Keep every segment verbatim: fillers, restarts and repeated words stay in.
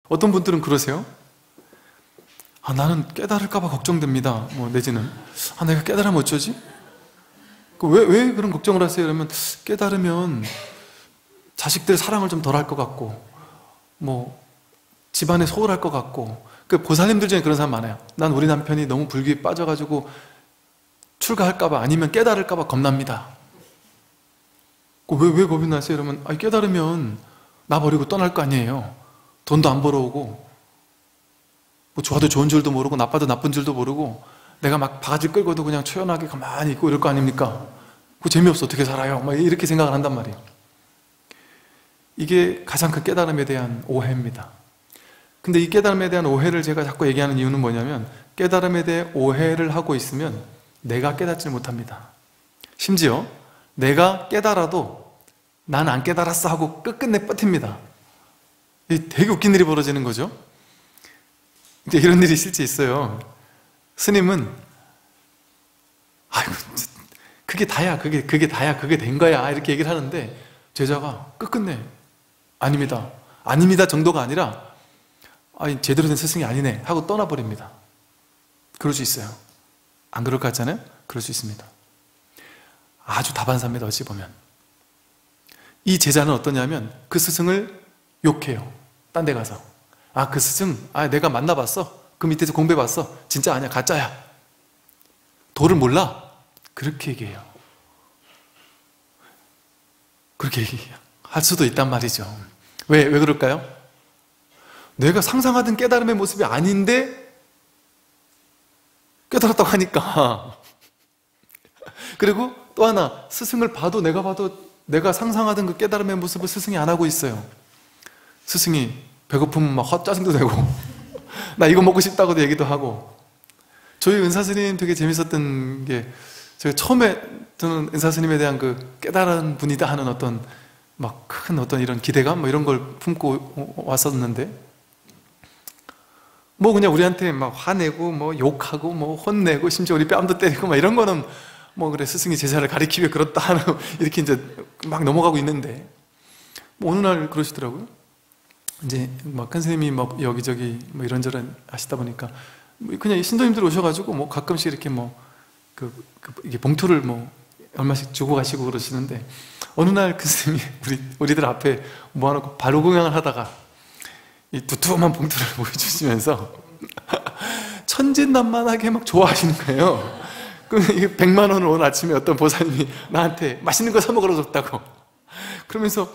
어떤 분들은 그러세요. 아, 나는 깨달을까 봐 걱정됩니다. 뭐 내지는 아, 내가 깨달으면 어쩌지? 왜, 왜 그런 걱정을 하세요? 그러면 깨달으면 자식들 사랑을 좀 덜 할 것 같고 뭐 집안에 소홀할 것 같고. 그 보살님들 중에 그런 사람 많아요. 난 우리 남편이 너무 불교에 빠져가지고 출가할까 봐 아니면 깨달을까 봐 겁납니다. 왜, 왜 겁이 나세요? 이러면 아, 깨달으면 나 버리고 떠날 거 아니에요. 돈도 안 벌어오고 뭐 좋아도 좋은 줄도 모르고 나빠도 나쁜 줄도 모르고 내가 막 바가지 끌고도 그냥 초연하게 가만히 있고 이럴 거 아닙니까? 그거 재미없어 어떻게 살아요? 막 이렇게 생각을 한단 말이에요. 이게 가장 큰 깨달음에 대한 오해입니다. 근데 이 깨달음에 대한 오해를 제가 자꾸 얘기하는 이유는 뭐냐면 깨달음에 대해 오해를 하고 있으면 내가 깨닫지 못합니다. 심지어 내가 깨달아도 난 안 깨달았어 하고 끝끝내 버팁니다. 되게 웃긴 일이 벌어지는 거죠. 이제 이런 일이 실제 있어요. 스님은 아이고 그게 다야 그게 그게 다야 그게 된 거야 이렇게 얘기를 하는데 제자가 끝끝내 아닙니다 아닙니다 정도가 아니라 아니 제대로 된 스승이 아니네 하고 떠나버립니다. 그럴 수 있어요. 안 그럴 것 같잖아요? 그럴 수 있습니다. 아주 다반사입니다. 어찌 보면 이 제자는 어떠냐면 그 스승을 욕해요. 딴 데 가서 아 그 스승 아 내가 만나봤어 그 밑에서 공부해봤어 진짜 아니야 가짜야 도를 몰라 그렇게 얘기해요. 그렇게 얘기할 수도 있단 말이죠. 왜, 왜 그럴까요? 내가 상상하던 깨달음의 모습이 아닌데 깨달았다고 하니까. 그리고 또 하나 스승을 봐도 내가 봐도 내가 상상하던 그 깨달음의 모습을 스승이 안 하고 있어요. 스승이 배고프면 막 헛짜증도 내고 나 이거 먹고 싶다고도 얘기도 하고. 저희 은사스님 되게 재밌었던 게 제가 처음에 저는 은사스님에 대한 그 깨달은 분이다 하는 어떤 막 큰 어떤 이런 기대감 뭐 이런 걸 품고 왔었는데 뭐 그냥 우리한테 막 화내고 뭐 욕하고 뭐 혼내고 심지어 우리 뺨도 때리고 막 이런 거는 뭐 그래 스승이 제자를 가리키기 위해 그렇다 하는 이렇게 이제 막 넘어가고 있는데 뭐 어느 날 그러시더라고요. 이제 막 큰 스님이 막 여기저기 뭐 이런저런 하시다 보니까 그냥 신도님들 오셔가지고 뭐 가끔씩 이렇게 뭐 그, 그 이게 봉투를 뭐 얼마씩 주고 가시고 그러시는데 어느 날 그 스님이 우리 우리들 앞에 모아놓고 발효공양을 하다가 이 두툼한 봉투를 보여주시면서 천진난만하게 막 좋아하시는 거예요. 그럼 이게 백만 원을 오늘 아침에 어떤 보살님이 나한테 맛있는 거 사 먹으러 줬다고 그러면서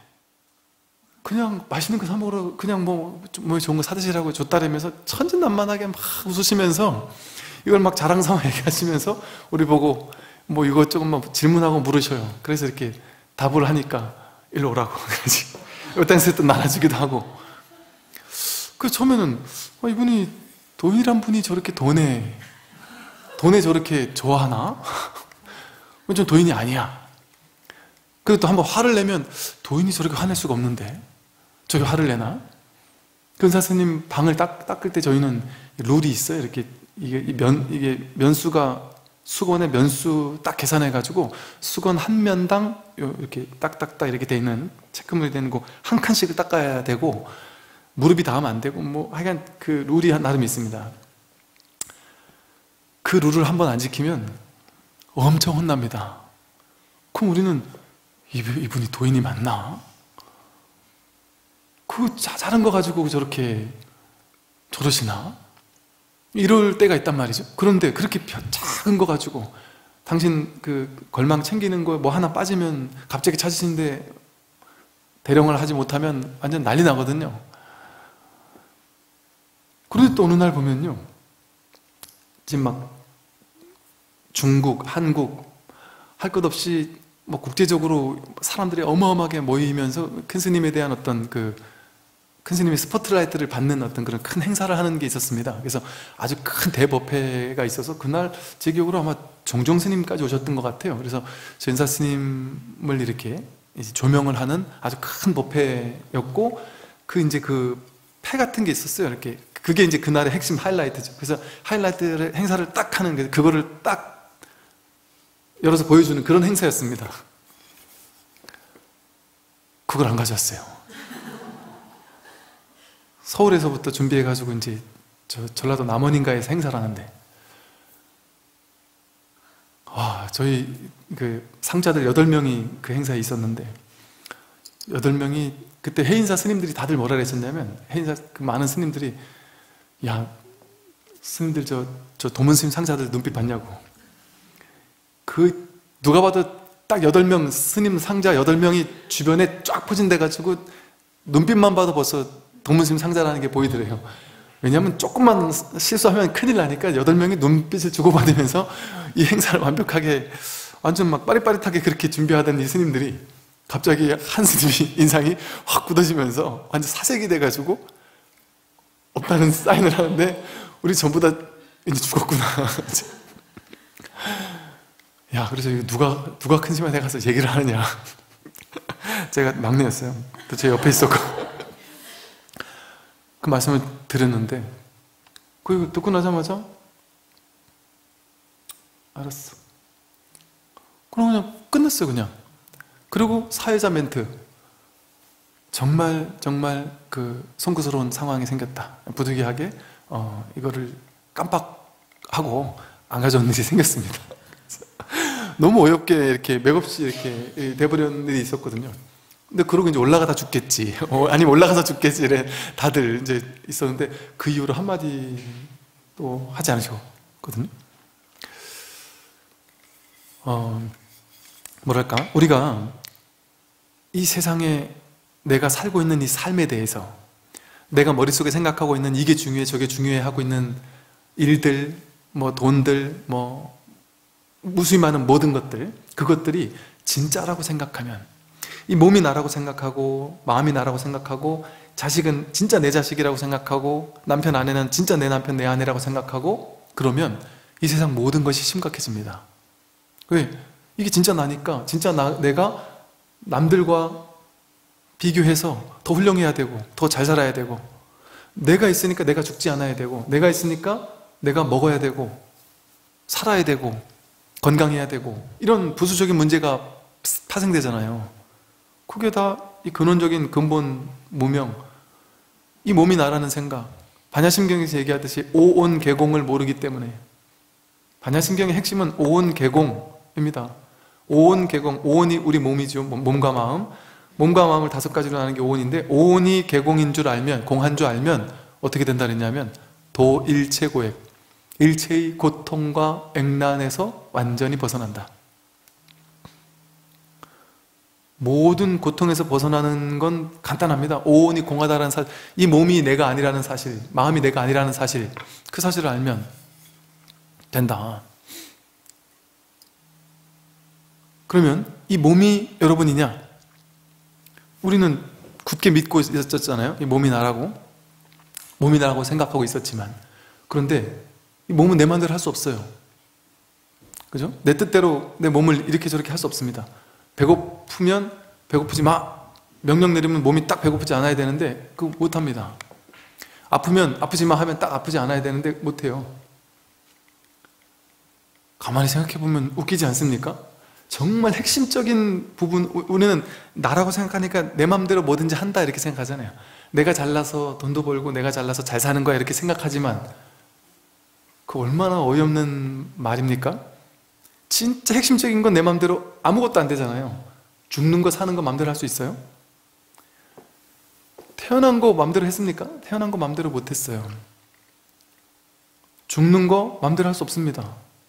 그냥 맛있는 거 사 먹으러 그냥 뭐, 뭐 좋은 거 사드시라고 줬다라면서 천진난만하게 막 웃으시면서 이걸 막 자랑삼아 얘기하시면서 우리 보고 뭐 이것저것 막 질문하고 물으셔요. 그래서 이렇게 답을 하니까 일로 오라고 그러지. 어떤 또 나눠주기도 하고. 그 처음에는 아, 이분이 도인이란 분이 저렇게 돈에 돈에 저렇게 좋아하나? 좀 도인이 아니야. 그리고 또 한번 화를 내면 도인이 저렇게 화낼 수가 없는데 저렇게 화를 내나? 근사스님 방을 닦, 닦을 때 저희는 룰이 있어요. 이렇게 이게 면 이게 면수가 수건에 면수 딱 계산해가지고 수건 한 면당 이렇게 딱딱딱 이렇게 돼 있는 체크물이 되는 거 한 칸씩을 닦아야 되고 무릎이 닿으면 안 되고 뭐 하여간 그 룰이 나름 있습니다. 그 룰을 한번 안 지키면 엄청 혼납니다. 그럼 우리는 이분이 도인이 맞나? 그 작은 거 가지고 저렇게 저러시나? 이럴 때가 있단 말이죠. 그런데 그렇게 작은 거 가지고 당신 그 걸망 챙기는 거 뭐 하나 빠지면 갑자기 찾으시는데 대령을 하지 못하면 완전 난리 나거든요. 그런데 또 어느 날 보면요, 지금 막 중국, 한국 할 것 없이 뭐 국제적으로 사람들이 어마어마하게 모이면서 큰 스님에 대한 어떤 그 큰 스님의 스포트라이트를 받는 어떤 그런 큰 행사를 하는 게 있었습니다. 그래서 아주 큰 대법회가 있어서 그날 제 기억으로 아마 정종 스님까지 오셨던 것 같아요. 그래서 전사 스님을 이렇게 이제 조명을 하는 아주 큰 법회였고 그 이제 그 패 같은 게 있었어요. 이렇게 그게 이제 그날의 핵심 하이라이트죠. 그래서 하이라이트를 행사를 딱 하는 게 그거를 딱 열어서 보여주는 그런 행사였습니다. 그걸 안 가져왔어요. 서울에서부터 준비해가지고 이제 저 전라도 남원인가에서 행사를 하는데, 와, 저희 그 상자들 여덟 명이 그 행사에 있었는데, 여덟 명이 그때 해인사 스님들이 다들 뭐라 그랬었냐면, 해인사 그 많은 스님들이, 야, 스님들 저, 저 도문 스님 상자들 눈빛 봤냐고. 그 누가 봐도 딱 여덟 명 스님 상자 여덟 명이 주변에 쫙 포진돼가지고 눈빛만 봐도 벌써 도문 스님 상자라는 게 보이더래요. 왜냐하면 조금만 실수하면 큰일 나니까 여덟 명이 눈빛을 주고받으면서 이 행사를 완벽하게 완전 막 빠릿빠릿하게 그렇게 준비하던 이 스님들이 갑자기 한 스님이 인상이 확 굳어지면서 완전 사색이 돼가지고 없다는 사인을 하는데, 우리 전부 다 이제 죽었구나. 야, 그래서 누가 누가 큰 스님한테 가서 얘기를 하느냐. 제가 막내였어요. 또 제 옆에 있었고 그 말씀을 들었는데, 그 듣고 나자마자 알았어. 그럼 그냥 끝냈어요, 그냥. 그리고 사회자 멘트. 정말 정말 그 송구스러운 상황이 생겼다. 부득이하게 어, 이거를 깜빡하고 안 가져온 일이 생겼습니다. 너무 어렵게 이렇게 맥없이 이렇게 돼버린 일이 있었거든요. 근데 그러고 이제 올라가다 죽겠지, 어, 아니면 올라가서 죽겠지, 이래 다들 이제 있었는데, 그 이후로 한마디도 하지 않으셨거든요. 어, 뭐랄까, 우리가 이 세상에 내가 살고 있는 이 삶에 대해서, 내가 머릿속에 생각하고 있는 이게 중요해 저게 중요해 하고 있는 일들, 뭐 돈들, 뭐 무수히 많은 모든 것들, 그것들이 진짜라고 생각하면, 이 몸이 나라고 생각하고 마음이 나라고 생각하고 자식은 진짜 내 자식이라고 생각하고 남편 아내는 진짜 내 남편 내 아내라고 생각하고, 그러면 이 세상 모든 것이 심각해집니다. 왜? 이게 진짜 나니까 진짜 나, 내가 남들과 비교해서 더 훌륭해야 되고 더 잘 살아야 되고, 내가 있으니까 내가 죽지 않아야 되고, 내가 있으니까 내가 먹어야 되고 살아야 되고 건강해야 되고, 이런 부수적인 문제가 파생되잖아요. 그게 다 이 근원적인 근본 무명, 이 몸이 나라는 생각, 반야심경에서 얘기하듯이 오온개공을 모르기 때문에. 반야심경의 핵심은 오온개공입니다. 오온개공, 오온이 우리 몸이죠. 몸과 마음, 몸과 마음을 다섯 가지로 나누는 게 오온인데, 오온이 개공인 줄 알면, 공한 줄 알면 어떻게 된다 그랬냐면 도일체고액, 일체의 고통과 액난에서 완전히 벗어난다. 모든 고통에서 벗어나는 건 간단합니다. 오온이 공하다라는 사실, 이 몸이 내가 아니라는 사실, 마음이 내가 아니라는 사실, 그 사실을 알면 된다. 그러면 이 몸이 여러분이냐? 우리는 굳게 믿고 있었잖아요. 이 몸이 나라고, 몸이 나라고 생각하고 있었지만, 그런데 이 몸은 내 마음대로 할 수 없어요. 그죠? 내 뜻대로 내 몸을 이렇게 저렇게 할 수 없습니다. 배고프면 배고프지 마, 명령 내리면 몸이 딱 배고프지 않아야 되는데 그거 못합니다. 아프면 아프지 마 하면 딱 아프지 않아야 되는데 못해요. 가만히 생각해보면 웃기지 않습니까? 정말 핵심적인 부분, 우리는 나라고 생각하니까 내 맘대로 뭐든지 한다 이렇게 생각하잖아요. 내가 잘나서 돈도 벌고 내가 잘나서 잘 사는 거야 이렇게 생각하지만, 그 얼마나 어이없는 말입니까? 진짜 핵심적인 건 내 맘대로 아무것도 안 되잖아요. 죽는 거 사는 거 맘대로 할 수 있어요? 태어난 거 맘대로 했습니까? 태어난 거 맘대로 못했어요. 죽는 거 맘대로 할 수 없습니다.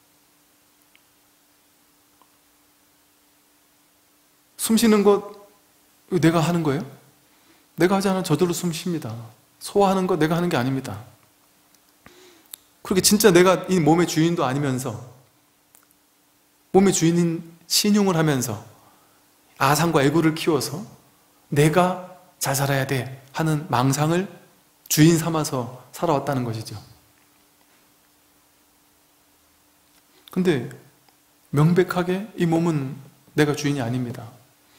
숨 쉬는 거 내가 하는 거예요? 내가 하지 않으면 저절로 숨 쉽니다. 소화하는 거 내가 하는 게 아닙니다. 그렇게 진짜 내가 이 몸의 주인도 아니면서, 몸의 주인인 신용을 하면서 아상과 애고를 키워서 내가 잘 살아야 돼 하는 망상을 주인 삼아서 살아왔다는 것이죠. 근데 명백하게 이 몸은 내가 주인이 아닙니다.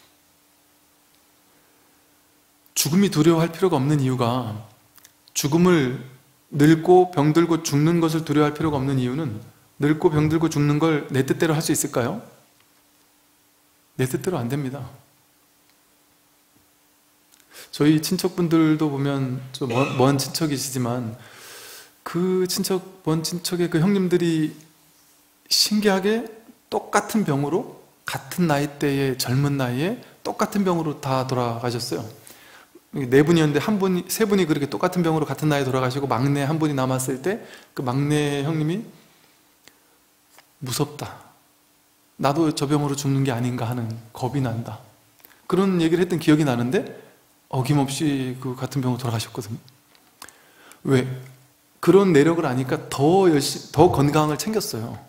죽음이 두려워할 필요가 없는 이유가, 죽음을 늙고 병들고 죽는 것을 두려워할 필요가 없는 이유는, 늙고 병들고 죽는 걸 내 뜻대로 할 수 있을까요? 내 뜻대로 안 됩니다. 저희 친척분들도 보면 좀 먼, 먼 친척이시지만 그 친척, 먼 친척의 그 형님들이 신기하게 똑같은 병으로 같은 나이대의 젊은 나이에 똑같은 병으로 다 돌아가셨어요. 네 분이었는데 한 분이, 세 분이 그렇게 똑같은 병으로 같은 나이에 돌아가시고 막내 한 분이 남았을 때 그 막내 형님이 무섭다. 나도 저 병으로 죽는 게 아닌가 하는 겁이 난다. 그런 얘기를 했던 기억이 나는데 어김없이 그 같은 병으로 돌아가셨거든요. 왜? 그런 내력을 아니까 더 열심히, 더 건강을 챙겼어요.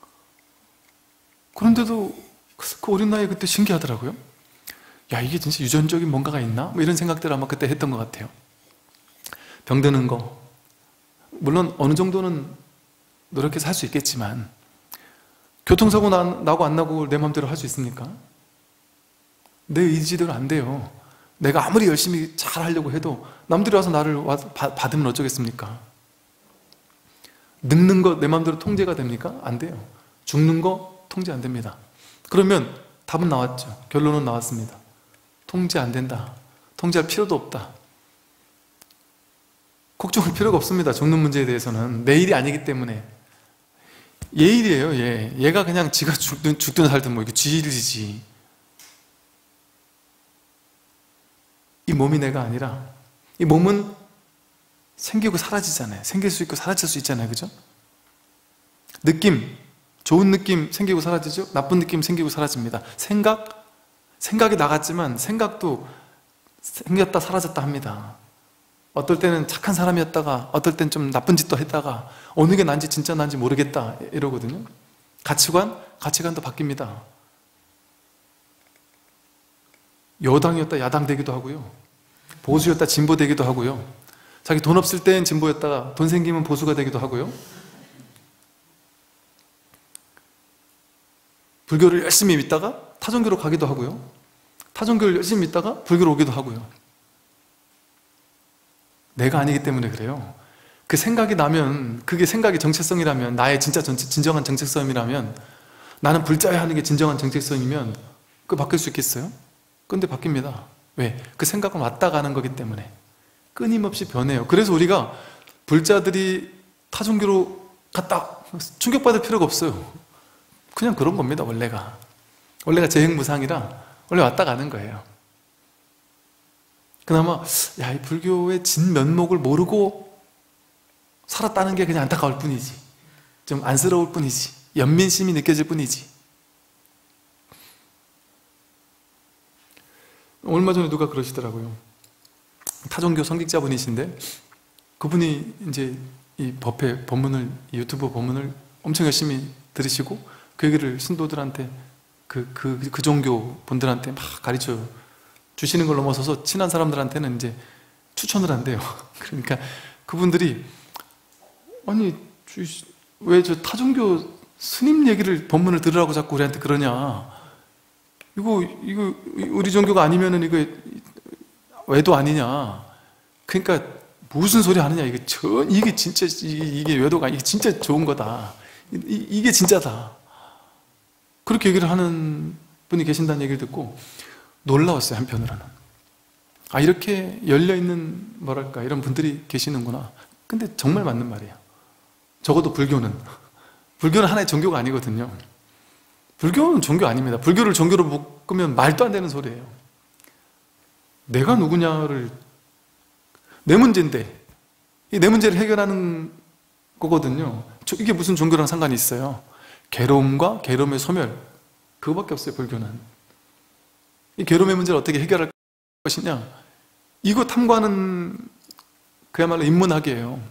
그런데도 그 어린 나이에 그때 신기하더라고요. 야, 이게 진짜 유전적인 뭔가가 있나? 뭐 이런 생각들을 아마 그때 했던 것 같아요. 병드는 거. 물론 어느 정도는 노력해서 할 수 있겠지만 교통사고 나, 나고 안 나고 내 마음대로 할 수 있습니까? 내 의지대로 안 돼요. 내가 아무리 열심히 잘 하려고 해도 남들이 와서 나를 와, 바, 받으면 어쩌겠습니까? 늙는 거 내 마음대로 통제가 됩니까? 안 돼요. 죽는 거 통제 안 됩니다. 그러면 답은 나왔죠. 결론은 나왔습니다. 통제 안 된다. 통제할 필요도 없다. 걱정할 필요가 없습니다. 죽는 문제에 대해서는 내 일이 아니기 때문에. 얘 일이에요. 얘. 얘가 그냥 지가 죽든 죽든 살든 뭐 이게 지 일이지. 이 몸이 내가 아니라 이 몸은 생기고 사라지잖아요. 생길 수 있고 사라질 수 있잖아요. 그죠? 느낌, 좋은 느낌 생기고 사라지죠? 나쁜 느낌 생기고 사라집니다. 생각, 생각이 나갔지만 생각도 생겼다 사라졌다 합니다. 어떨 때는 착한 사람이었다가 어떨 땐 좀 나쁜 짓도 했다가 어느 게 난지 진짜 난지 모르겠다 이러거든요. 가치관, 가치관도 바뀝니다. 여당이었다 야당 되기도 하고요. 보수였다 진보 되기도 하고요. 자기 돈 없을 땐 진보였다가 돈 생기면 보수가 되기도 하고요. 불교를 열심히 믿다가 타종교로 가기도 하고요. 타종교를 열심히 믿다가 불교로 오기도 하고요. 내가 아니기 때문에 그래요. 그 생각이 나면, 그게 생각이 정체성이라면, 나의 진짜 전체, 진정한 정체성이라면, 나는 불자야 하는 게 진정한 정체성이면 그거 바뀔 수 있겠어요? 근데 바뀝니다. 왜? 그 생각은 왔다 가는 거기 때문에 끊임없이 변해요. 그래서 우리가 불자들이 타종교로 갔다 충격받을 필요가 없어요. 그냥 그런 겁니다. 원래가 원래가 재행무상이라 원래 왔다 가는 거예요. 그나마 야, 이 불교의 진면목을 모르고 살았다는 게 그냥 안타까울 뿐이지, 좀 안쓰러울 뿐이지, 연민심이 느껴질 뿐이지. 얼마 전에 누가 그러시더라고요. 타종교 성직자분이신데 그분이 이제 이 법회 법문을, 이 유튜브 법문을 엄청 열심히 들으시고 그 얘기를 신도들한테, 그, 그, 그 종교 분들한테 막 가르쳐 주시는 걸 넘어서서 친한 사람들한테는 이제 추천을 한대요. 그러니까 그분들이 아니 왜 저 타종교 스님 얘기를 법문을 들으라고 자꾸 우리한테 그러냐, 이거 이거 우리 종교가 아니면은 이거 외도 아니냐, 그러니까 무슨 소리 하느냐, 이게 전 이게 진짜 이게 외도가 이게 진짜 좋은 거다, 이, 이게 진짜다, 그렇게 얘기를 하는 분이 계신다는 얘기를 듣고 놀라웠어요. 한편으로는 아, 이렇게 열려있는 뭐랄까 이런 분들이 계시는구나. 근데 정말 맞는 말이에요. 적어도 불교는 불교는 하나의 종교가 아니거든요. 불교는 종교 아닙니다. 불교를 종교로 묶으면 말도 안 되는 소리예요. 내가 누구냐를, 내 문제인데 이 내 문제를 해결하는 거거든요. 이게 무슨 종교랑 상관이 있어요? 괴로움과 괴로움의 소멸, 그거밖에 없어요. 불교는 이 괴로움의 문제를 어떻게 해결할 것이냐, 이거 탐구하는 그야말로 인문학이에요.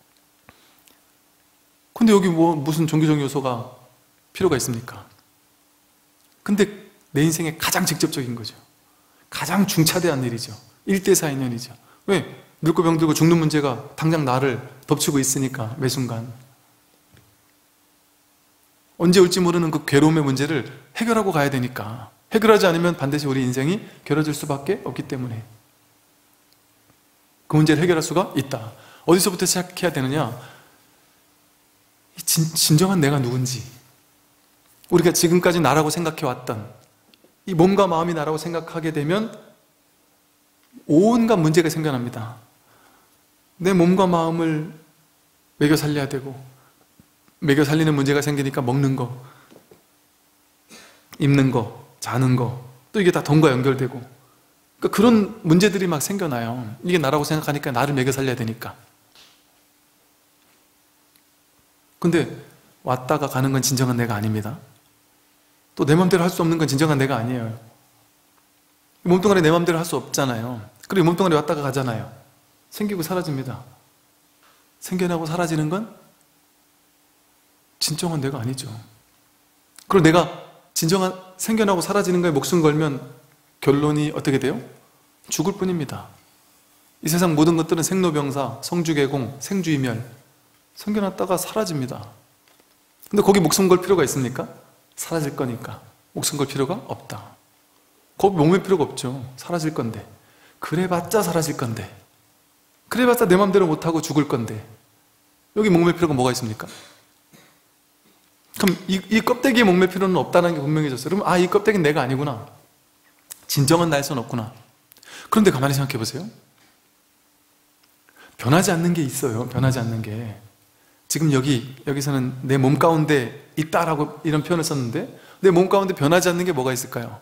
근데 여기 뭐 무슨 종교적 요소가 필요가 있습니까? 근데 내 인생에 가장 직접적인 거죠. 가장 중차대한 일이죠. 일대사 인연이죠. 왜? 늙고 병들고 죽는 문제가 당장 나를 덮치고 있으니까. 매 순간 언제 올지 모르는 그 괴로움의 문제를 해결하고 가야 되니까. 해결하지 않으면 반드시 우리 인생이 괴로워질 수밖에 없기 때문에 그 문제를 해결할 수가 있다. 어디서부터 시작해야 되느냐? 진, 진정한 내가 누군지, 우리가 지금까지 나라고 생각해왔던 이 몸과 마음이 나라고 생각하게 되면 온갖 문제가 생겨납니다. 내 몸과 마음을 먹여 살려야 되고, 먹여 살리는 문제가 생기니까 먹는 거, 입는 거, 자는 거, 또 이게 다 돈과 연결되고, 그러니까 그런 문제들이 막 생겨나요. 이게 나라고 생각하니까 나를 먹여 살려야 되니까. 근데 왔다가 가는 건 진정한 내가 아닙니다. 또 내 맘대로 할 수 없는 건 진정한 내가 아니에요. 몸뚱아리 내 맘대로 할 수 없잖아요. 그리고 몸뚱아리 왔다가 가잖아요. 생기고 사라집니다. 생겨나고 사라지는 건 진정한 내가 아니죠. 그리고 내가 진정한 생겨나고 사라지는 거에 목숨 걸면 결론이 어떻게 돼요? 죽을 뿐입니다. 이 세상 모든 것들은 생로병사, 성주개공, 생주이멸, 생겨났다가 사라집니다. 근데 거기 목숨 걸 필요가 있습니까? 사라질 거니까 목숨 걸 필요가 없다. 거기 목맬 필요가 없죠. 사라질 건데. 그래봤자 사라질 건데, 그래봤자 내 맘대로 못하고 죽을 건데 여기 목맬 필요가 뭐가 있습니까? 그럼 이, 이 껍데기에 목맬 필요는 없다는 게 분명해졌어요. 그럼 아, 이 껍데기는 내가 아니구나, 진정한 나일 수는 없구나. 그런데 가만히 생각해 보세요. 변하지 않는 게 있어요. 변하지 않는 게. 지금 여기, 여기서는 내 몸 가운데 있다라고 이런 표현을 썼는데, 내 몸 가운데 변하지 않는 게 뭐가 있을까요?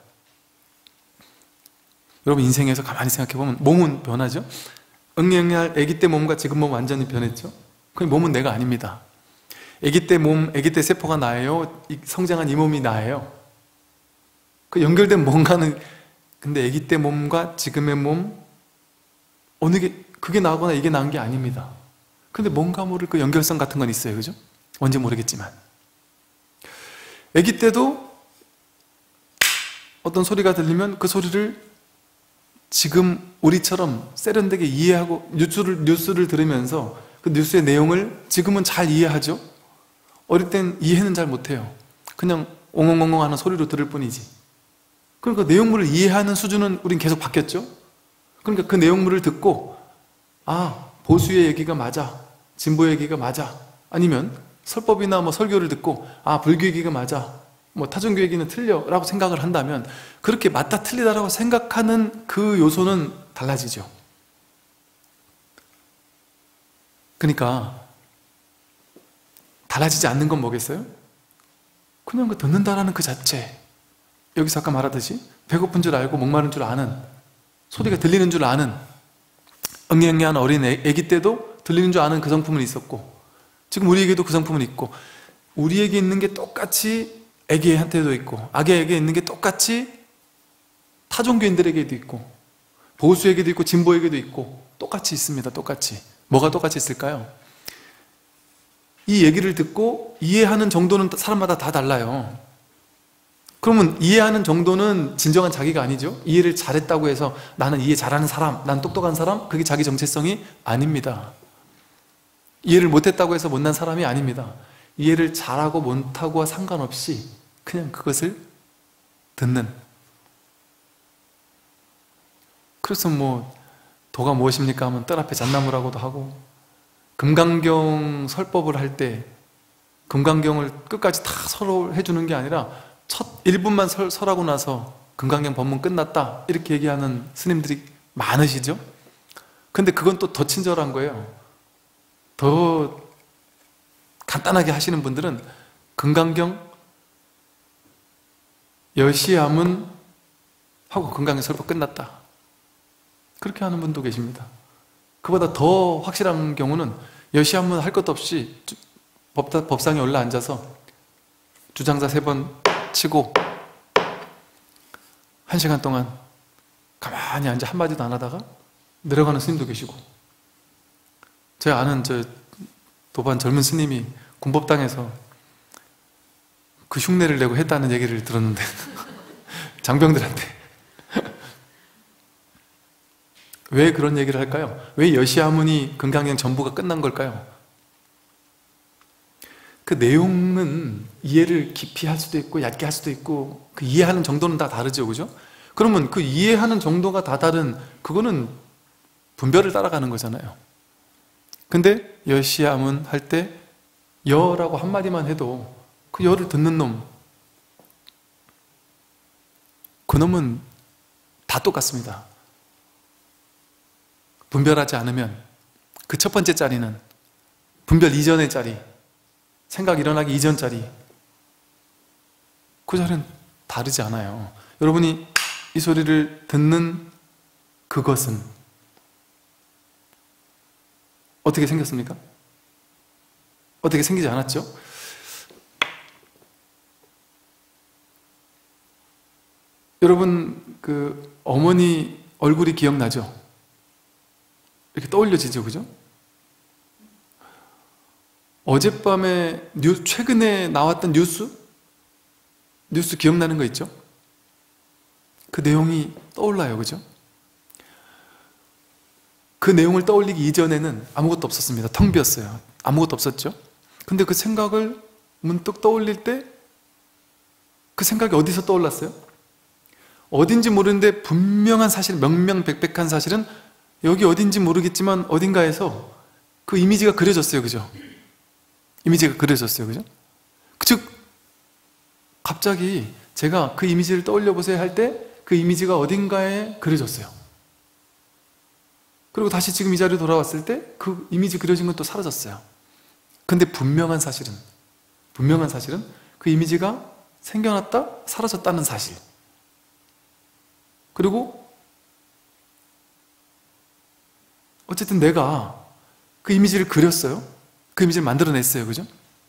여러분 인생에서 가만히 생각해 보면 몸은 변하죠? 응애응애할 아기 때 몸과 지금 몸 완전히 변했죠? 그 몸은 내가 아닙니다. 아기 때 몸, 아기 때 세포가 나예요? 성장한 이 몸이 나예요? 그 연결된 뭔가는, 근데 아기 때 몸과 지금의 몸, 어느 게, 그게 나거나 이게 나은 게 아닙니다. 근데 뭔가 모를 그 연결성 같은 건 있어요. 그죠? 뭔지 모르겠지만. 아기 때도 어떤 소리가 들리면 그 소리를 지금 우리처럼 세련되게 이해하고, 뉴스를, 뉴스를 들으면서 그 뉴스의 내용을 지금은 잘 이해하죠? 어릴 땐 이해는 잘 못해요. 그냥 옹옹옹옹 하는 소리로 들을 뿐이지. 그러니까 내용물을 이해하는 수준은 우린 계속 바뀌었죠? 그러니까 그 내용물을 듣고, 아, 보수의 얘기가 맞아, 진보의 얘기가 맞아, 아니면 설법이나 뭐 설교를 듣고 아, 불교 얘기가 맞아, 뭐 타종교 얘기는 틀려 라고 생각을 한다면, 그렇게 맞다 틀리다라고 생각하는 그 요소는 달라지죠. 그러니까 달라지지 않는 건 뭐겠어요? 그냥 그 듣는다라는 그 자체, 여기서 아까 말하듯이 배고픈 줄 알고 목마른 줄 아는, 소리가 들리는 줄 아는, 응애응애한 어린 애기 때도 들리는 줄 아는 그 성품은 있었고, 지금 우리에게도 그 성품은 있고, 우리에게 있는 게 똑같이 애기한테도 있고, 아기에게 있는 게 똑같이 타종교인들에게도 있고, 보수에게도 있고, 진보에게도 있고, 똑같이 있습니다. 똑같이. 뭐가 똑같이 있을까요? 이 얘기를 듣고 이해하는 정도는 사람마다 다 달라요. 그러면 이해하는 정도는 진정한 자기가 아니죠? 이해를 잘했다고 해서 나는 이해 잘하는 사람, 난 똑똑한 사람, 그게 자기 정체성이 아닙니다. 이해를 못했다고 해서 못난 사람이 아닙니다. 이해를 잘하고 못하고와 상관없이 그냥 그것을 듣는. 그래서 뭐 도가 무엇입니까 하면 뜰 앞에 잣나무라고도 하고, 금강경 설법을 할 때 금강경을 끝까지 다 서로 해주는 게 아니라 첫 일 분만 설, 설하고 나서 금강경 법문 끝났다 이렇게 얘기하는 스님들이 많으시죠? 근데 그건 또 더 친절한 거예요. 더 간단하게 하시는 분들은 금강경 여시함은 하고 금강경 설법 끝났다, 그렇게 하는 분도 계십니다. 그보다 더 확실한 경우는 여시함은 할 것도 없이 법, 법상에 올라앉아서 주장사 세 번 치고 한 시간 동안 가만히 앉아 한마디도 안 하다가 내려가는 스님도 계시고, 제가 아는 저 도반 젊은 스님이 군법당에서 그 흉내를 내고 했다는 얘기를 들었는데 장병들한테 왜 그런 얘기를 할까요? 왜 여시아문이 금강경 전부가 끝난 걸까요? 그 내용은 이해를 깊이 할 수도 있고 얕게 할 수도 있고, 그 이해하는 정도는 다 다르죠, 그죠? 그러면 그 이해하는 정도가 다 다른, 그거는 분별을 따라가는 거잖아요. 근데 여시아문 할 때 여라고 한마디만 해도 그 여를 듣는 놈, 그 놈은 다 똑같습니다. 분별하지 않으면 그 첫 번째 자리는 분별 이전의 자리, 생각 일어나기 이전 자리, 그 자리는 다르지 않아요. 여러분이 이 소리를 듣는 그것은 어떻게 생겼습니까? 어떻게 생기지 않았죠? 여러분 그 어머니 얼굴이 기억나죠? 이렇게 떠올려지죠, 그죠? 어젯밤에 뉴, 최근에 나왔던 뉴스? 뉴스 기억나는 거 있죠? 그 내용이 떠올라요, 그죠? 그 내용을 떠올리기 이전에는 아무것도 없었습니다. 텅 비었어요. 아무것도 없었죠? 근데 그 생각을 문득 떠올릴 때 그 생각이 어디서 떠올랐어요? 어딘지 모르는데 분명한 사실, 명명백백한 사실은 여기 어딘지 모르겠지만 어딘가에서 그 이미지가 그려졌어요, 그죠? 이미지가 그려졌어요, 그죠? 즉 갑자기 제가 그 이미지를 떠올려 보세요 할 때 그 이미지가 어딘가에 그려졌어요. 그리고 다시 지금 이 자리에 돌아왔을 때 그 이미지 그려진 건 또 사라졌어요. 근데 분명한 사실은 분명한 사실은 그 이미지가 생겨났다 사라졌다는 사실. 그리고 어쨌든 내가 그 이미지를 그렸어요. 그 이미지를 만들어냈어요, 그죠?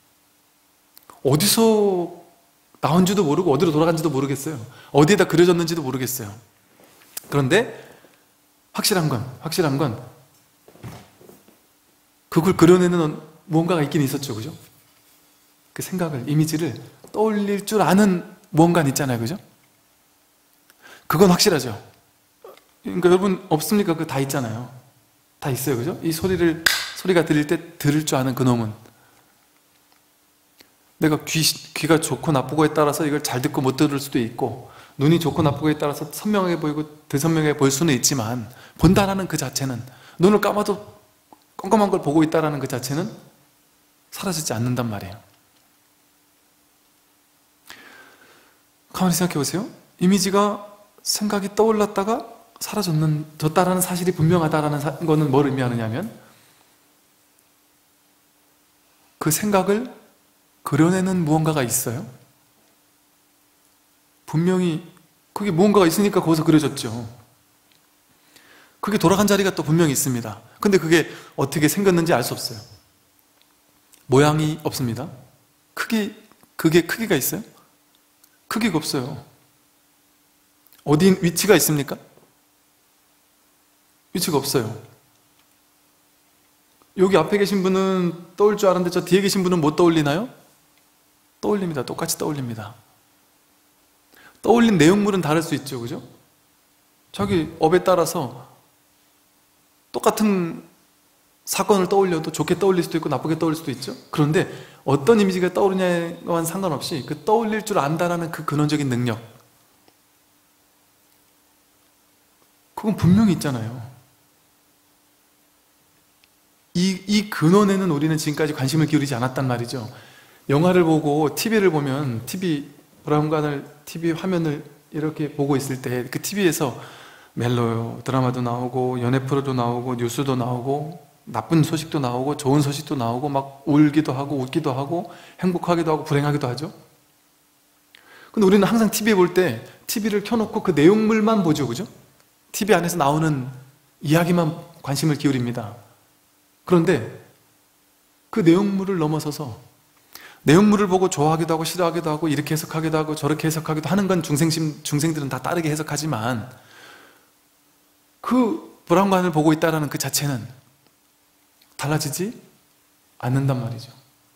어디서 나온지도 모르고 어디로 돌아간지도 모르겠어요. 어디에다 그려졌는지도 모르겠어요. 그런데 확실한 건 확실한 건 그걸 그려내는 무언가가 있긴 있었죠, 그죠? 그 생각을, 이미지를 떠올릴 줄 아는 무언가는 있잖아요, 그죠? 그건 확실하죠. 그러니까 여러분 없습니까? 그 다 있잖아요. 다 있어요, 그죠? 이 소리를 소리가 들릴 때 들을 줄 아는 그놈은 내가 귀, 귀가 좋고 나쁘고에 따라서 이걸 잘 듣고 못 들을 수도 있고, 눈이 좋고 나쁘고에 따라서 선명하게 보이고 덜선명하게 보일 수는 있지만 본다라는 그 자체는, 눈을 감아도 껌껌한 걸 보고 있다라는 그 자체는 사라지지 않는단 말이에요. 가만히 생각해 보세요. 이미지가 생각이 떠올랐다가 사라졌다라는 사실이 분명하다라는 거는 뭘 의미하느냐면 그 생각을 그려내는 무언가가 있어요. 분명히 그게 무언가가 있으니까 거기서 그려졌죠. 그게 돌아간 자리가 또 분명히 있습니다. 근데 그게 어떻게 생겼는지 알 수 없어요. 모양이 없습니다. 크기, 그게 크기가 있어요? 크기가 없어요. 어디 위치가 있습니까? 위치가 없어요. 여기 앞에 계신 분은 떠올 줄 알았는데 저 뒤에 계신 분은 못 떠올리나요? 떠올립니다. 똑같이 떠올립니다. 떠올린 내용물은 다를 수 있죠, 그죠? 자기 업에 따라서 똑같은 사건을 떠올려도 좋게 떠올릴 수도 있고 나쁘게 떠올릴 수도 있죠. 그런데 어떤 이미지가 떠오르냐와는 상관없이 그 떠올릴 줄 안다라는 그 근원적인 능력, 그건 분명히 있잖아요. 이, 이 근원에는 우리는 지금까지 관심을 기울이지 않았단 말이죠. 영화를 보고 티비를 보면 티비 브라운관을 티비 화면을 이렇게 보고 있을 때 그 티비에서 멜로 드라마도 나오고 연애 프로도 나오고 뉴스도 나오고 나쁜 소식도 나오고 좋은 소식도 나오고 막 울기도 하고 웃기도 하고 행복하기도 하고 불행하기도 하죠. 근데 우리는 항상 티비 볼 때 티비를 켜놓고 그 내용물만 보죠, 그죠? 티비 안에서 나오는 이야기만 관심을 기울입니다. 그런데 그 내용물을 넘어서서 내용물을 보고 좋아하기도 하고 싫어하기도 하고 이렇게 해석하기도 하고 저렇게 해석하기도 하는 건 중생심, 중생들은 다 다르게 해석하지만 그 브라운관을 보고 있다는 그 자체는 달라지지 않는단 말이죠.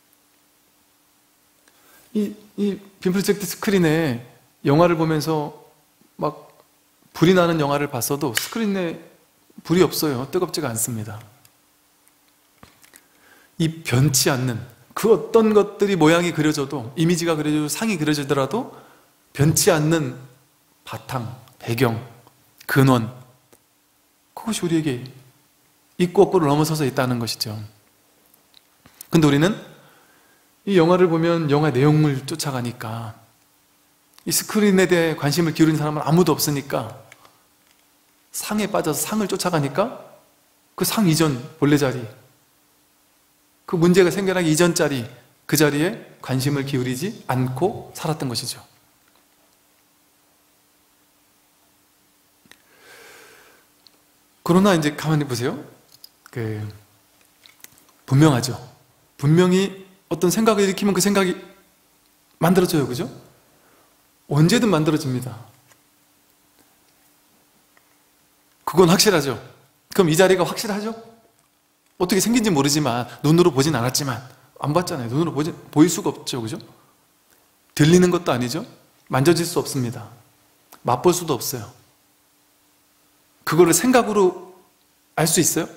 이, 이 빔 프로젝트 스크린에 영화를 보면서 막 불이 나는 영화를 봤어도 스크린에 불이 없어요. 뜨겁지가 않습니다. 이 변치 않는 그 어떤 것들이 모양이 그려져도, 이미지가 그려져도, 상이 그려지더라도 변치 않는 바탕, 배경, 근원, 그것이 우리에게 있고 없고를 넘어서서 있다는 것이죠. 근데 우리는 이 영화를 보면 영화 내용을 쫓아가니까, 이 스크린에 대해 관심을 기울이는 사람은 아무도 없으니까 상에 빠져서 상을 쫓아가니까 그 상 이전 본래 자리, 그 문제가 생겨나기 이전 자리, 그 자리에 관심을 기울이지 않고 살았던 것이죠. 그러나 이제 가만히 보세요. 그 분명하죠. 분명히 어떤 생각을 일으키면 그 생각이 만들어져요. 그죠? 언제든 만들어집니다. 그건 확실하죠. 그럼 이 자리가 확실하죠? 어떻게 생긴지 모르지만, 눈으로 보진 않았지만, 안 봤잖아요. 눈으로 보지, 보일 수가 없죠. 그죠? 들리는 것도 아니죠? 만져질 수 없습니다. 맛볼 수도 없어요. 그거를 생각으로 알 수 있어요?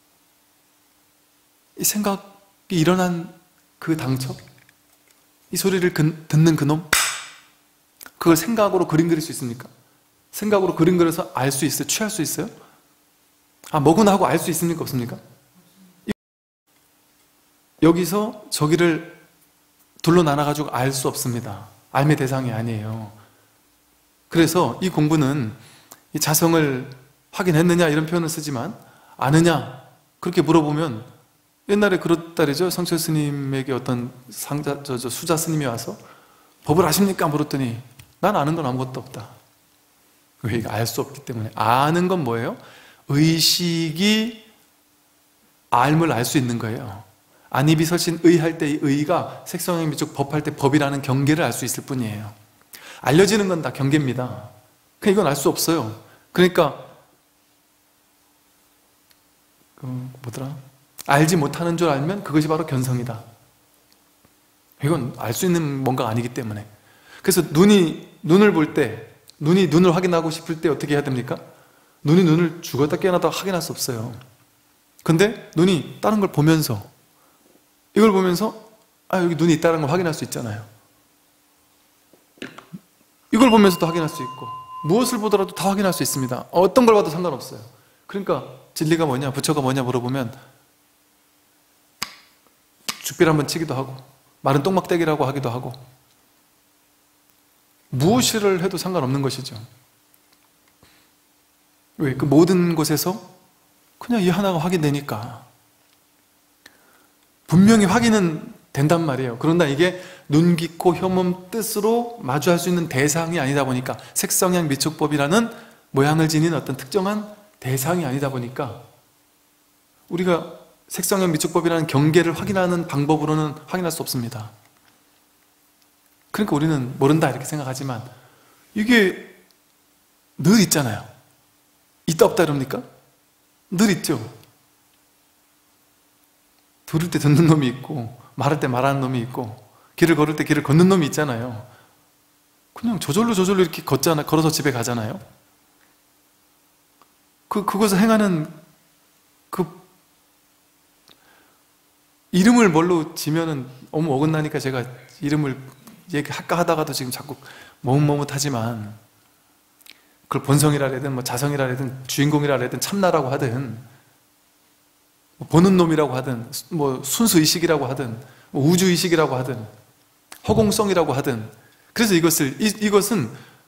이 생각이 일어난 그 당처? 이 소리를 그, 듣는 그놈? 그걸 생각으로 그림 그릴 수 있습니까? 생각으로 그림 그려서 알 수 있어요? 취할 수 있어요? 아, 뭐구나 하고 알 수 있습니까? 없습니까? 여기서 저기를 둘로 나눠가지고 알 수 없습니다. 알의 대상이 아니에요. 그래서 이 공부는 이 자성을 확인했느냐 이런 표현을 쓰지만, 아느냐 그렇게 물어보면, 옛날에 그렇다래죠. 성철 스님에게 어떤 상자, 저, 저 수자 스님이 와서 법을 아십니까? 물었더니 난 아는 건 아무것도 없다. 왜? 알 수 없기 때문에. 아는 건 뭐예요? 의식이 알을 알 수 있는 거예요. 안이비설신 의할 때 이 의가 색성형 미적 법할 때 법이라는 경계를 알 수 있을 뿐이에요. 알려지는 건 다 경계입니다. 그러니까 이건 알 수 없어요. 그러니까 그 뭐더라? 알지 못하는 줄 알면 그것이 바로 견성이다. 이건 알 수 있는 뭔가 아니기 때문에. 그래서 눈이 눈을 볼 때, 눈이 눈을 확인하고 싶을 때 어떻게 해야 됩니까? 눈이 눈을 죽었다 깨어나다 확인할 수 없어요. 근데 눈이 다른 걸 보면서, 이걸 보면서 아, 여기 눈이 있다는 걸 확인할 수 있잖아요. 이걸 보면서도 확인할 수 있고, 무엇을 보더라도 다 확인할 수 있습니다. 어떤 걸 봐도 상관없어요. 그러니까 진리가 뭐냐, 부처가 뭐냐 물어보면 죽비를 한번 치기도 하고, 마른 똥막대기라고 하기도 하고, 무엇을 해도 상관없는 것이죠. 왜? 그 모든 곳에서 그냥 이 하나가 확인되니까. 분명히 확인은 된단 말이에요. 그러나 이게 눈, 귀, 코, 혀몸 뜻으로 마주할 수 있는 대상이 아니다 보니까, 색성향 미촉법이라는 모양을 지닌 어떤 특정한 대상이 아니다 보니까, 우리가 색성향 미촉법이라는 경계를 확인하는 방법으로는 확인할 수 없습니다. 그러니까 우리는 모른다 이렇게 생각하지만, 이게 늘 있잖아요. 있다 없다 이럽니까? 늘 있죠. 들을 때 듣는 놈이 있고, 말할 때 말하는 놈이 있고, 길을 걸을 때 길을 걷는 놈이 있잖아요. 그냥 저절로 저절로 이렇게 걷잖아, 걸어서 집에 가잖아요. 그, 그것을 행하는 그 이름을 뭘로 지면은 너무 어긋나니까 제가 이름을 얘기할까 하다가도 지금 자꾸 머뭇머뭇하지만, 그걸 본성이라 해든 뭐 자성이라 해든 주인공이라 해든 참나라고 하든 뭐 보는 놈이라고 하든 뭐 순수의식이라고 하든 뭐 우주의식이라고 하든 허공성이라고 하든, 그래서 이것을 이, 이것은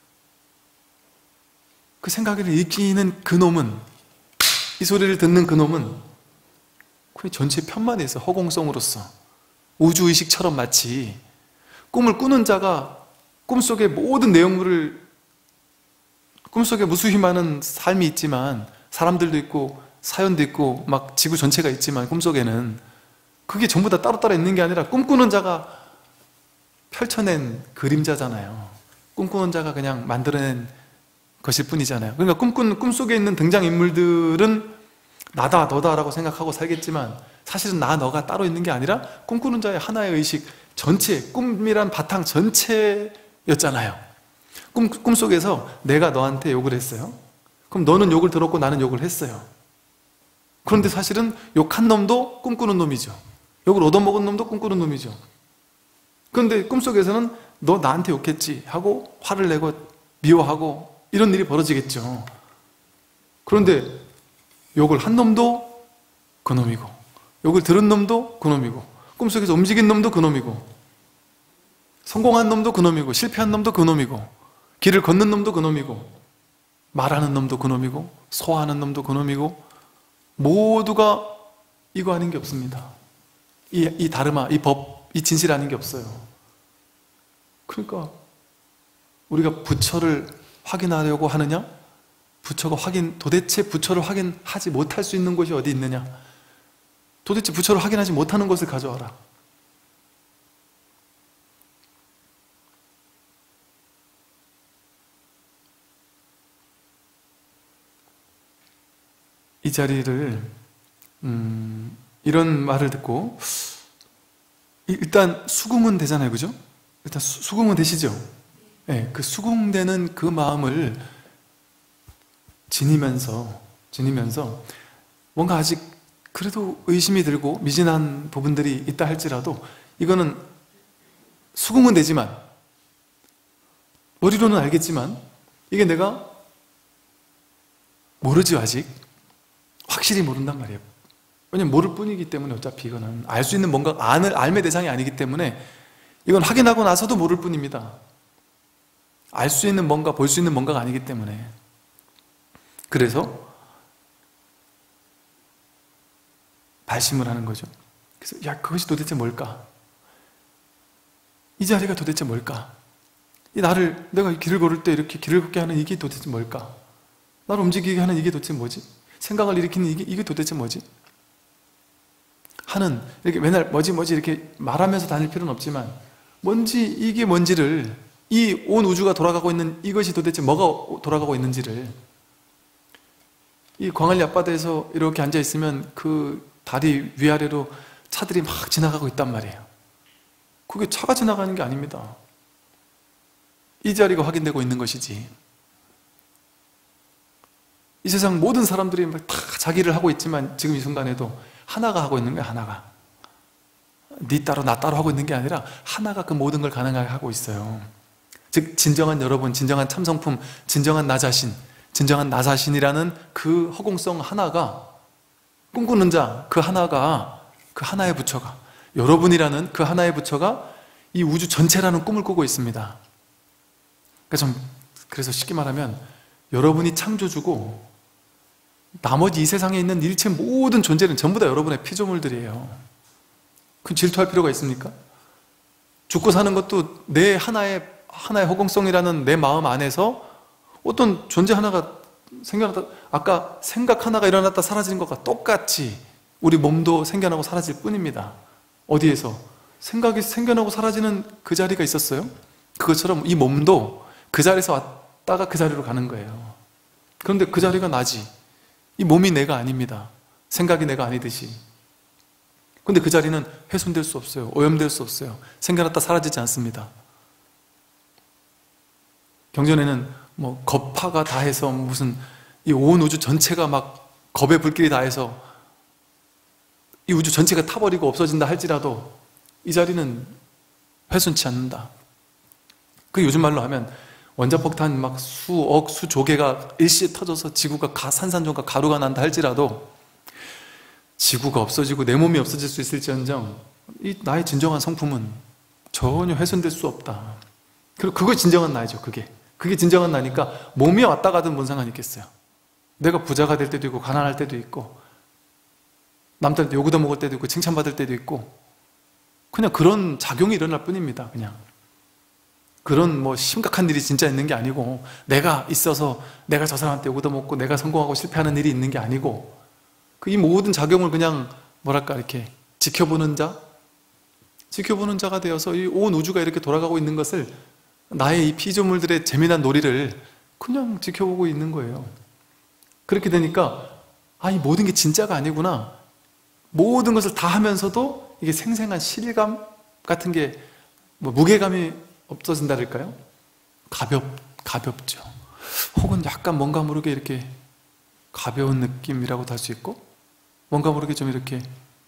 그 생각을 일으키는 그 놈은, 이 소리를 듣는 그 놈은 그 전체 편만에서 허공성으로서 우주의식처럼 마치 꿈을 꾸는 자가 꿈속의 모든 내용물을, 꿈속에 무수히 많은 삶이 있지만, 사람들도 있고 사연도 있고 막 지구 전체가 있지만, 꿈속에는 그게 전부 다 따로따로 있는 게 아니라 꿈꾸는 자가 펼쳐낸 그림자잖아요. 꿈꾸는 자가 그냥 만들어낸 것일 뿐이잖아요. 그러니까 꿈꾸는, 꿈속에 있는 등장인물들은 나다 너다라고 생각하고 살겠지만, 사실은 나 너가 따로 있는 게 아니라 꿈꾸는 자의 하나의 의식 전체, 꿈이란 바탕 전체였잖아요. 꿈, 꿈속에서 내가 너한테 욕을 했어요. 그럼 너는 욕을 들었고 나는 욕을 했어요. 그런데 사실은 욕한 놈도 꿈꾸는 놈이죠. 욕을 얻어먹은 놈도 꿈꾸는 놈이죠. 그런데 꿈속에서는 너 나한테 욕했지 하고 화를 내고 미워하고 이런 일이 벌어지겠죠. 그런데 욕을 한 놈도 그 놈이고, 욕을 들은 놈도 그 놈이고, 꿈속에서 움직인 놈도 그 놈이고, 성공한 놈도 그 놈이고, 실패한 놈도 그 놈이고, 길을 걷는 놈도 그 놈이고, 말하는 놈도 그 놈이고, 소화하는 놈도 그 놈이고, 모두가 이거 아닌 게 없습니다. 이, 이 다르마, 이 법, 이 진실 아닌 게 없어요. 그러니까 우리가 부처를 확인하려고 하느냐? 부처가 확인, 도대체 부처를 확인하지 못할 수 있는 곳이 어디 있느냐? 도대체 부처를 확인하지 못하는 것을 가져와라. 이 자리를 음, 이런 말을 듣고 일단 수긍은 되잖아요, 그죠? 일단 수, 수긍은 되시죠? 네, 그 수긍되는 그 마음을 지니면서 지니면서 뭔가 아직 그래도 의심이 들고 미진한 부분들이 있다 할지라도 이거는 수긍은 되지만 머리로는 알겠지만 이게 내가 모르지 아직 확실히 모른단 말이에요. 왜냐면 모를 뿐이기 때문에 어차피 이거는 알 수 있는 뭔가 안을 알매 대상이 아니기 때문에 이건 확인하고 나서도 모를 뿐입니다. 알 수 있는 뭔가, 볼 수 있는 뭔가가 아니기 때문에. 그래서 발심을 하는 거죠. 그래서 야, 그것이 도대체 뭘까? 이 자리가 도대체 뭘까? 이 나를, 내가 길을 걸을 때 이렇게 길을 걷게 하는 이게 도대체 뭘까? 나를 움직이게 하는 이게 도대체 뭐지? 생각을 일으키는 이게, 이게 도대체 뭐지? 하는, 이렇게 맨날 뭐지 뭐지 이렇게 말하면서 다닐 필요는 없지만 뭔지, 이게 뭔지를, 이 온 우주가 돌아가고 있는 이것이 도대체 뭐가 돌아가고 있는지를, 이 광안리 앞바다에서 이렇게 앉아있으면 그 다리 위아래로 차들이 막 지나가고 있단 말이에요. 그게 차가 지나가는 게 아닙니다. 이 자리가 확인되고 있는 것이지. 이 세상 모든 사람들이 다 자기를 하고 있지만 지금 이 순간에도 하나가 하고 있는 거야, 하나가. 네 따로 나 따로 하고 있는 게 아니라 하나가 그 모든 걸 가능하게 하고 있어요. 즉 진정한 여러분, 진정한 참성품, 진정한 나 자신, 진정한 나 자신이라는 그 허공성 하나가, 꿈꾸는 자, 그 하나가, 그 하나의 부처가, 여러분이라는 그 하나의 부처가 이 우주 전체라는 꿈을 꾸고 있습니다. 그러니까 좀, 그래서 쉽게 말하면 여러분이 창조주고 나머지 이 세상에 있는 일체 모든 존재는 전부 다 여러분의 피조물들이에요. 그 질투할 필요가 있습니까? 죽고 사는 것도 내 하나의 하나의 허공성이라는 내 마음 안에서 어떤 존재 하나가 생겨났다, 아까 생각 하나가 일어났다 사라지는 것과 똑같이 우리 몸도 생겨나고 사라질 뿐입니다. 어디에서? 생각이 생겨나고 사라지는 그 자리가 있었어요? 그것처럼 이 몸도 그 자리에서 왔다가 그 자리로 가는 거예요. 그런데 그 자리가 나지. 이 몸이 내가 아닙니다. 생각이 내가 아니듯이. 근데 그 자리는 훼손될 수 없어요. 오염될 수 없어요. 생겨났다 사라지지 않습니다. 경전에는 뭐 겁파가 다해서 무슨 이 온 우주 전체가 막 겁의 불길이 다해서 이 우주 전체가 타버리고 없어진다 할지라도 이 자리는 훼손치 않는다. 그 요즘 말로 하면 원자폭탄 막 수억, 수조개가 일시에 터져서 지구가 가, 산산조각 가루가 난다 할지라도 지구가 없어지고 내 몸이 없어질 수 있을지언정 이 나의 진정한 성품은 전혀 훼손될 수 없다. 그리고 그거 진정한 나이죠. 그게 그게 진정한 나니까 몸이 왔다 가든 뭔 상관이 있겠어요. 내가 부자가 될 때도 있고 가난할 때도 있고 남들한테 요구도 먹을 때도 있고 칭찬받을 때도 있고 그냥 그런 작용이 일어날 뿐입니다. 그냥 그런 뭐 심각한 일이 진짜 있는 게 아니고 내가 있어서 내가 저 사람한테 요구도 먹고 내가 성공하고 실패하는 일이 있는 게 아니고 그 이 모든 작용을 그냥 뭐랄까 이렇게 지켜보는 자 지켜보는 자가 되어서 이 온 우주가 이렇게 돌아가고 있는 것을 나의 이 피조물들의 재미난 놀이를 그냥 지켜보고 있는 거예요. 그렇게 되니까 아, 이 모든 게 진짜가 아니구나. 모든 것을 다 하면서도 이게 생생한 실감 같은 게 뭐 무게감이 없어진다랄까요? 가볍, 가볍죠. 혹은 약간 뭔가 모르게 이렇게 가벼운 느낌이라고도 할 수 있고 뭔가 모르게 좀 이렇게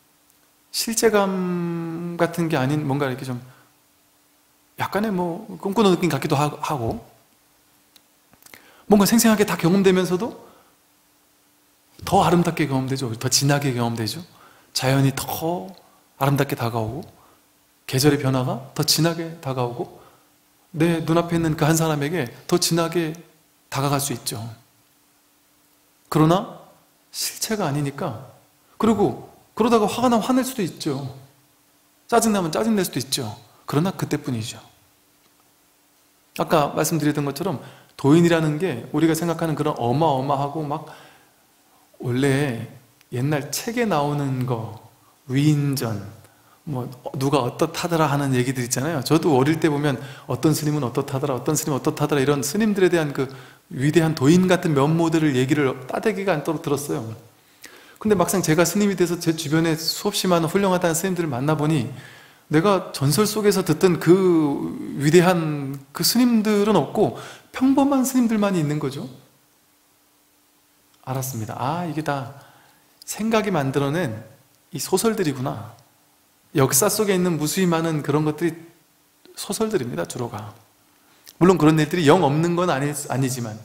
실제감 같은 게 아닌 뭔가 이렇게 좀 약간의 뭐 꿈꾸는 느낌 같기도 하고 뭔가 생생하게 다 경험되면서도 더 아름답게 경험되죠. 더 진하게 경험되죠. 자연이 더 아름답게 다가오고 계절의 변화가 더 진하게 다가오고 내 눈앞에 있는 그 한 사람에게 더 진하게 다가갈 수 있죠. 그러나 실체가 아니니까. 그리고 그러다가 화가 나면 화낼 수도 있죠. 짜증나면 짜증낼 수도 있죠. 그러나 그때뿐이죠. 아까 말씀드렸던 것처럼 도인이라는 게 우리가 생각하는 그런 어마어마하고 막 원래 옛날 책에 나오는 거, 위인전, 뭐 누가 어떻다더라 하는 얘기들 있잖아요. 저도 어릴 때 보면 어떤 스님은 어떻다더라, 어떤 스님은 어떻다더라 이런 스님들에 대한 그 위대한 도인 같은 면모들을 얘기를 따대기가 않도록 들었어요. 근데 막상 제가 스님이 돼서 제 주변에 수없이 많은 훌륭하다는 스님들을 만나보니 내가 전설 속에서 듣던 그 위대한 그 스님들은 없고 평범한 스님들만 있는 거죠. 알았습니다. 아, 이게 다 생각이 만들어낸 이 소설들이구나. 역사 속에 있는 무수히 많은 그런 것들이 소설들입니다, 주로가. 물론 그런 일들이 영 없는 건 아니, 아니지만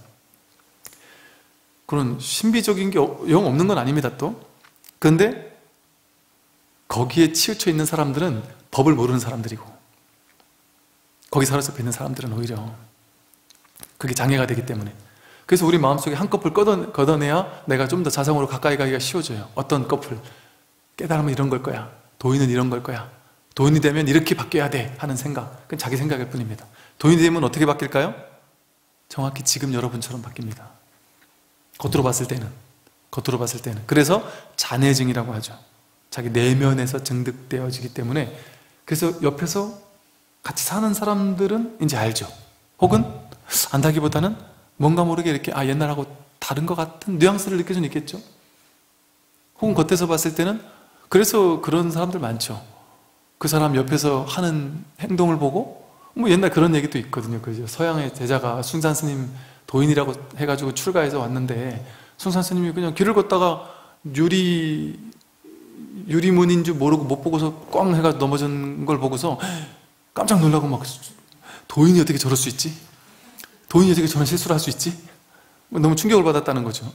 그런 신비적인 게 영 없는 건 아닙니다, 또. 그런데 거기에 치우쳐 있는 사람들은 법을 모르는 사람들이고 거기 살아서 뵙는 사람들은 오히려 그게 장애가 되기 때문에. 그래서 우리 마음속에 한 꺼풀 걷어, 걷어내야 내가 좀 더 자성으로 가까이 가기가 쉬워져요. 어떤 꺼풀? 깨달으면 이런 걸 거야. 도인은 이런 걸 거야. 도인이 되면 이렇게 바뀌어야 돼 하는 생각. 그건 자기 생각일 뿐입니다. 도인이 되면 어떻게 바뀔까요? 정확히 지금 여러분처럼 바뀝니다. 겉으로 봤을 때는. 겉으로 봤을 때는. 그래서 잔해증이라고 하죠. 자기 내면에서 증득되어지기 때문에. 그래서 옆에서 같이 사는 사람들은 이제 알죠. 혹은 안다기보다는 뭔가 모르게 이렇게 아 옛날하고 다른 것 같은 뉘앙스를 느낄 수는 있겠죠. 혹은 겉에서 봤을 때는 그래서 그런 사람들 많죠. 그 사람 옆에서 하는 행동을 보고 뭐 옛날 그런 얘기도 있거든요. 그죠? 서양의 제자가 숭산 스님 도인이라고 해가지고 출가해서 왔는데 숭산 스님이 그냥 길을 걷다가 유리 유리문인 줄 모르고 못 보고서 꽝 해가 넘어진 걸 보고서 깜짝 놀라고 막 도인이 어떻게 저럴 수 있지? 도인이 어떻게 저런 실수를 할 수 있지? 너무 충격을 받았다는 거죠.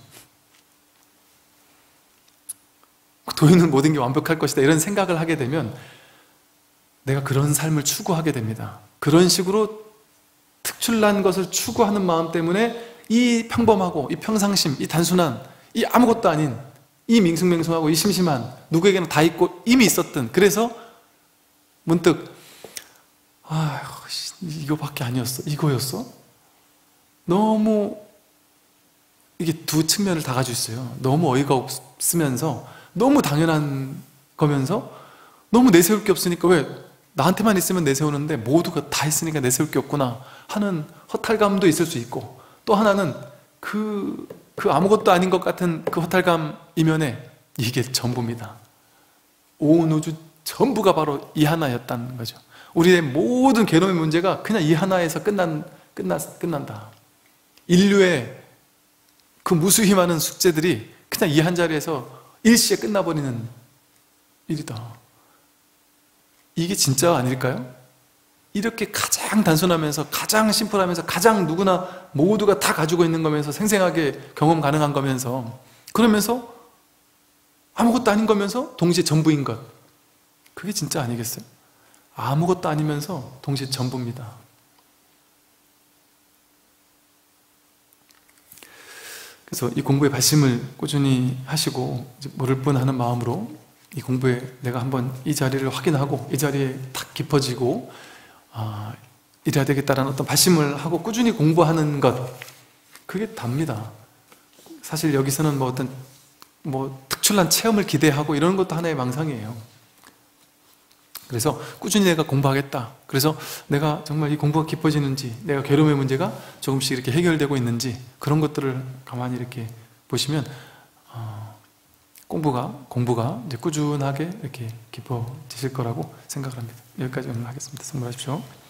도인은 모든 게 완벽할 것이다 이런 생각을 하게 되면 내가 그런 삶을 추구하게 됩니다. 그런 식으로 특출난 것을 추구하는 마음 때문에 이 평범하고 이 평상심, 이 단순한 이 아무것도 아닌 이 밍숭맹숭하고 이 심심한 누구에게나 다 있고 이미 있었던 그래서 문득 아 이거밖에 아니었어? 이거였어? 너무 이게 두 측면을 다 가지고 있어요. 너무 어이가 없으면서 너무 당연한 거면서 너무 내세울 게 없으니까 왜 나한테만 있으면 내세우는데 모두가 다 있으니까 내세울 게 없구나 하는 허탈감도 있을 수 있고 또 하나는 그, 그 아무것도 아닌 것 같은 그 허탈감 이면에 이게 전부입니다. 온 우주 전부가 바로 이 하나였다는 거죠. 우리의 모든 괴로움의 문제가 그냥 이 하나에서 끝난, 끝나, 끝난다. 인류의 그 무수히 많은 숙제들이 그냥 이 한 자리에서 일시에 끝나버리는 일이다. 이게 진짜 아닐까요? 이렇게 가장 단순하면서 가장 심플하면서 가장 누구나 모두가 다 가지고 있는 거면서 생생하게 경험 가능한 거면서 그러면서 아무것도 아닌 거면서 동시에 전부인 것 그게 진짜 아니겠어요? 아무것도 아니면서 동시에 전부입니다. 그래서 이 공부에 발심을 꾸준히 하시고 모를 뿐 하는 마음으로 이 공부에 내가 한번 이 자리를 확인하고 이 자리에 탁 깊어지고 아, 이래야 되겠다라는 어떤 발심을 하고 꾸준히 공부하는 것 그게 답니다. 사실 여기서는 뭐 어떤 뭐 특출난 체험을 기대하고 이런 것도 하나의 망상이에요. 그래서 꾸준히 내가 공부하겠다. 그래서 내가 정말 이 공부가 깊어지는지 내가 괴로움의 문제가 조금씩 이렇게 해결되고 있는지 그런 것들을 가만히 이렇게 보시면 어, 공부가 공부가 이제 꾸준하게 이렇게 깊어지실 거라고 생각을 합니다. 여기까지 오늘 하겠습니다. 성불하십시오.